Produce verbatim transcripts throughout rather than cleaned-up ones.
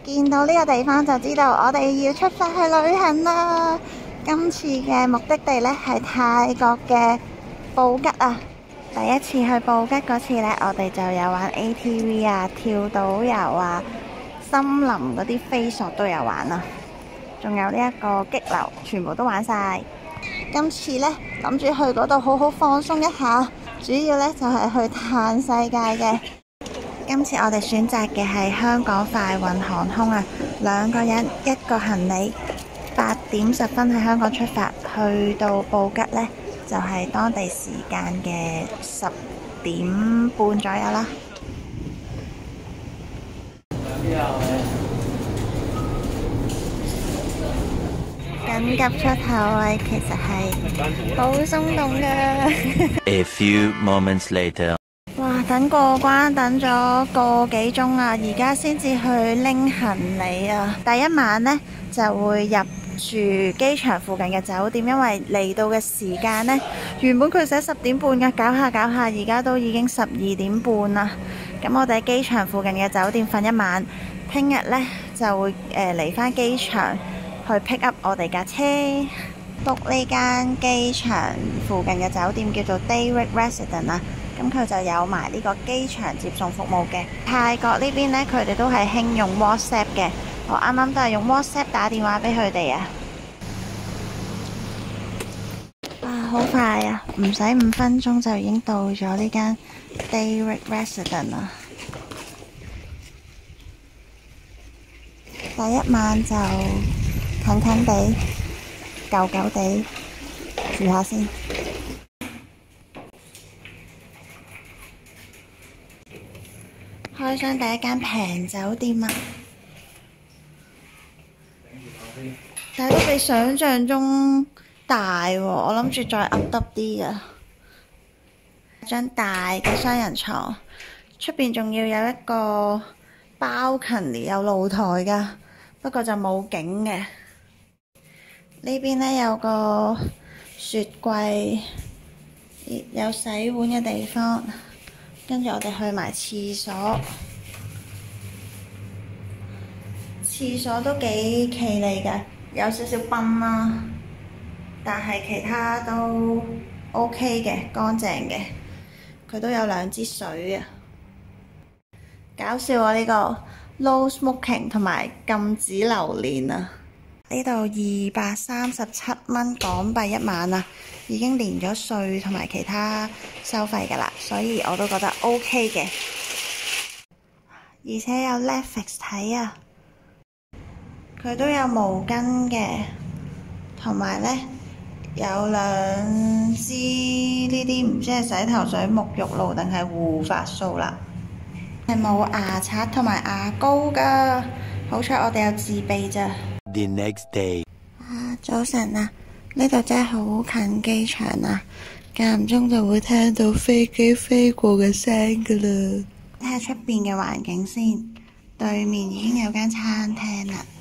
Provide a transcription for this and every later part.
見到呢個地方就知道我哋要出發去旅行啦。今次嘅目的地呢係泰國嘅布吉啊。第一次去布吉嗰次呢，我哋就有玩 A T V 啊、跳島遊啊、森林嗰啲飛索都有玩啊，仲有呢一個激流，全部都玩晒。今次呢，諗住去嗰度好好放鬆一下，主要呢就係去嘆世界嘅。今次我哋選擇嘅係香港快運航空啊，兩個人一個行李，八點十分喺香港出發，去到布吉呢，就係當地時間嘅十點半左右啦。緊急出口位其實係好鬆動㗎。 A few moments later， 哇！等過關等咗個幾鐘啊，而家先至去拎行李啊。第一晚呢，就會入住機場附近嘅酒店，因為嚟到嘅時間呢，原本佢寫十點半嘅，搞下搞下，而家都已經十二點半啦。咁我哋喺機場附近嘅酒店瞓一晚，聽日呢，就會誒嚟返機場去 pick up 我哋架車。book 呢間機場附近嘅酒店叫做 Dayrate Residence 啊，咁佢就有埋呢個機場接送服務嘅。泰國呢邊呢，佢哋都係興用 WhatsApp 嘅。我啱啱都係用 WhatsApp 打電話俾佢哋啊！哇，好快啊！唔使五分鐘就已經到咗呢間 Dayrate Residence 啦。第一晚就近近地、舊舊地住下先。開箱第一間平酒店啊！但係都比想象中大喎，我諗住再噏得啲啊！張大嘅雙人床，出邊仲要有一個 balcony 有露台㗎，不過就冇景嘅。呢邊呢，有個雪櫃，有洗碗嘅地方，跟住我哋去埋廁所。廁所都幾企理嘅，有少少崩啦，但係其他都 OK 嘅，乾淨嘅。佢都有兩支水啊！搞笑啊！呢個 No Smoking 同埋禁止榴蓮啊！呢度二百三十七蚊港幣一晚啊，已經連咗稅同埋其他收費㗎啦，所以我都覺得 OK 嘅。而且有 Netflix 睇啊！佢都有毛巾嘅，同埋呢有兩支呢啲唔知係洗頭水、沐浴露定係護髮素啦。係冇牙刷同埋牙膏㗎，好彩我哋有自備咋。 The next day， 啊，早晨啊！呢度真係好近機場啊，間唔中就會聽到飛機飛過嘅聲㗎啦。睇下出邊嘅環境先，對面已經有間餐廳啦。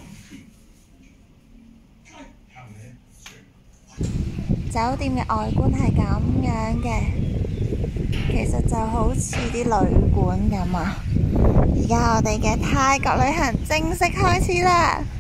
酒店嘅外觀係咁樣嘅，其實就好似啲旅館咁啊！而家我哋嘅泰國旅行正式開始啦〜